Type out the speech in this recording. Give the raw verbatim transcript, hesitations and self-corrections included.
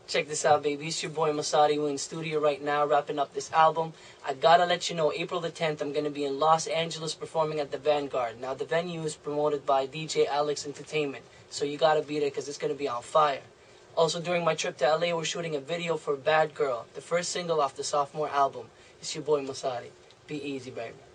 Check this out, baby. It's your boy Massari. We're in studio right now, wrapping up this album. I gotta let you know, April the tenth, I'm gonna be in Los Angeles performing at the Vanguard. Now, the venue is promoted by D J Alex Entertainment, so you gotta be there because it's gonna be on fire. Also, during my trip to L A, we're shooting a video for Bad Girl, the first single off the sophomore album. It's your boy Massari. Be easy, baby.